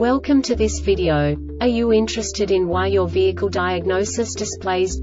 Welcome to this video. Are you interested in why your vehicle diagnosis displays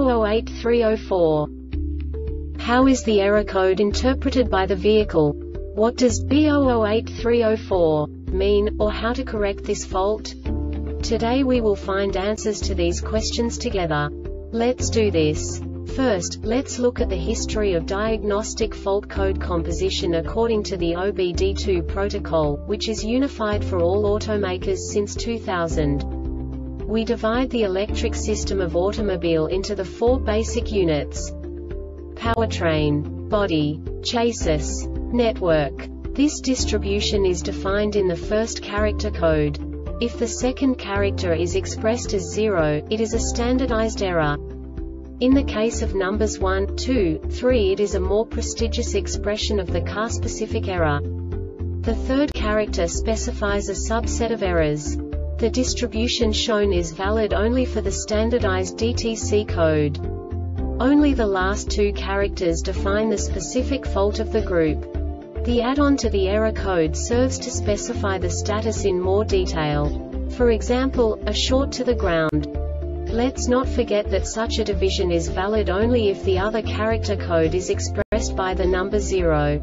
B008304? How is the error code interpreted by the vehicle? What does B008304 mean, or how to correct this fault? Today we will find answers to these questions together. Let's do this. First, let's look at the history of diagnostic fault code composition according to the OBD2 protocol, which is unified for all automakers since 2000. We divide the electric system of automobile into the four basic units: powertrain, body, chassis, network. This distribution is defined in the first character code. If the second character is expressed as 0, it is a standardized error. In the case of numbers 1, 2, 3, it is a more prestigious expression of the car-specific error. The third character specifies a subset of errors. The distribution shown is valid only for the standardized DTC code. Only the last two characters define the specific fault of the group. The add-on to the error code serves to specify the status in more detail. For example, a short to the ground. Let's not forget that such a division is valid only if the other character code is expressed by the number 0.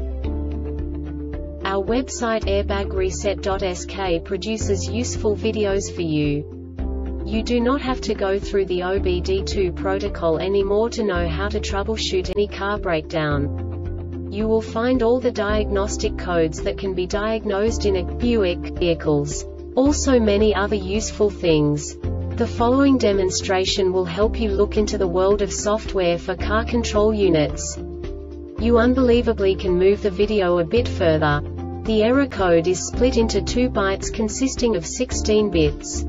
Our website airbagreset.sk produces useful videos for you. You do not have to go through the OBD2 protocol anymore to know how to troubleshoot any car breakdown. You will find all the diagnostic codes that can be diagnosed in a Buick vehicles. Also many other useful things. The following demonstration will help you look into the world of software for car control units. You unbelievably can move the video a bit further. The error code is split into 2 bytes consisting of 16 bits.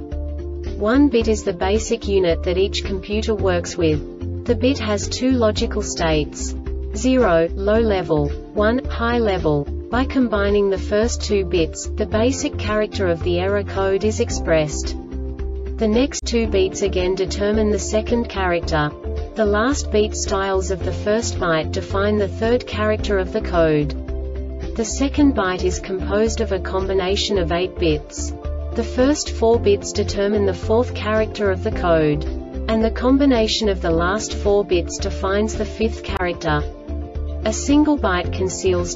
1 bit is the basic unit that each computer works with. The bit has 2 logical states: 0, low level, 1, high level. By combining the first 2 bits, the basic character of the error code is expressed. The next 2 beats again determine the second character. The last beat styles of the first byte define the third character of the code. The second byte is composed of a combination of 8 bits. The first 4 bits determine the fourth character of the code. And the combination of the last 4 bits defines the fifth character. A single byte conceals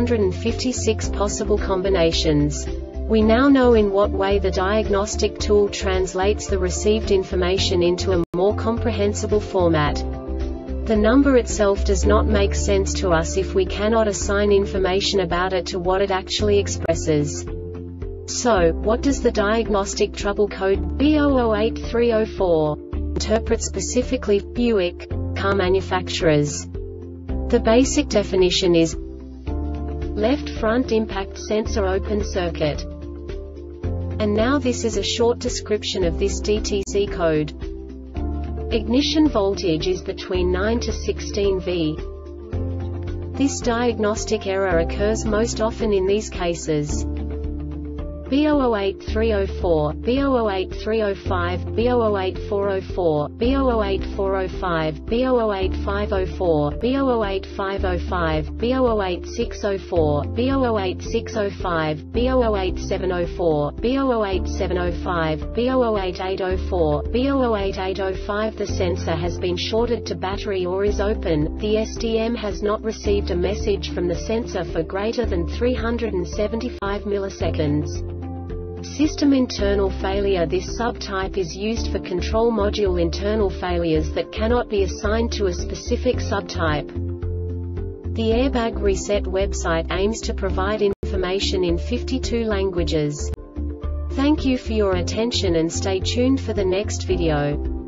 256 possible combinations. We now know in what way the diagnostic tool translates the received information into a more comprehensible format. The number itself does not make sense to us if we cannot assign information about it to what it actually expresses. So, what does the diagnostic trouble code B008304 interpret specifically for Buick car manufacturers? The basic definition is left front impact sensor open circuit. And now this is a short description of this DTC code. Ignition voltage is between 9 to 16 V. This diagnostic error occurs most often in these cases: B008304, B008305, B008404, B008405, B008504, B008505, B008604, B008605, B008704, B008705, B008804, B008805. The sensor has been shorted to battery or is open. The SDM has not received a message from the sensor for greater than 375 milliseconds. System internal failure. This subtype is used for control module internal failures that cannot be assigned to a specific subtype. The Airbag Reset website aims to provide information in 52 languages. Thank you for your attention and stay tuned for the next video.